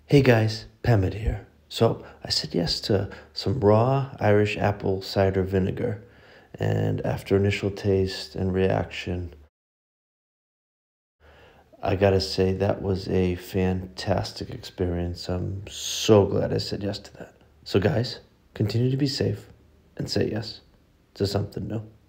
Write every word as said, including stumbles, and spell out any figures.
Hey guys, Pemmitt here. So I said yes to some raw Irish apple cider vinegar, and after initial taste and reaction, I gotta say that was a fantastic experience. I'm so glad I said yes to that. So guys, continue to be safe and say yes to something new.